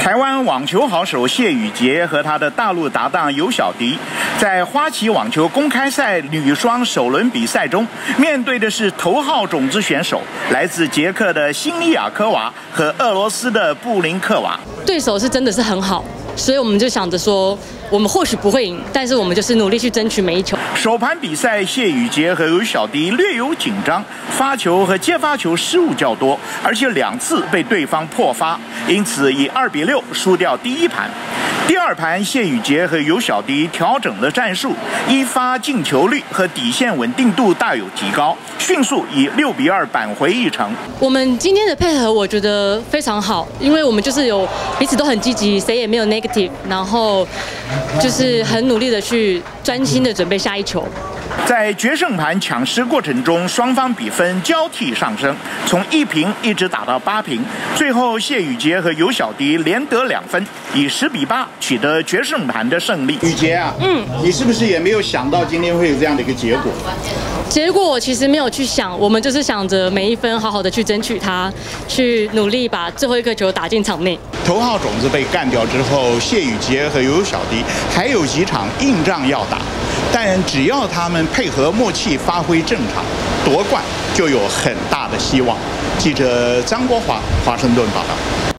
台湾网球好手谢宇婕和他的大陆搭档尤小迪，在花旗网球公开赛女双首轮比赛中，面对的是头号种子选手，来自捷克的辛尼亚科娃和俄罗斯的布林克娃。 对手是真的是很好，所以我们就想着说，我们或许不会赢，但是我们就是努力去争取每一球。 首盘比赛，谢宇婕和尤小迪略有紧张，发球和接发球失误较多，而且2次被对方破发，因此以2-6输掉第一盘。第二盘，谢宇婕和尤小迪调整了战术，一发进球率和底线稳定度大有提高，迅速以6-2扳回一城。 我们今天的配合我觉得非常好，因为我们就是有彼此都很积极，谁也没有 negative， 然后就是很努力的去专心的准备下一球。 在决胜盘抢失过程中，双方比分交替上升，从1平一直打到8平，最后谢宇婕和尤小迪连得2分，以10-8取得决胜盘的胜利。宇婕啊，你是不是也没有想到今天会有这样的一个结果？ 结果我其实没有去想，我们就是想着每一分好好的去争取它，去努力把最后一个球打进场内。 头号种子被干掉之后，谢宇婕和尤小迪还有几场硬仗要打，但只要他们配合默契，发挥正常，夺冠就有很大的希望。记者张国华，华盛顿报道。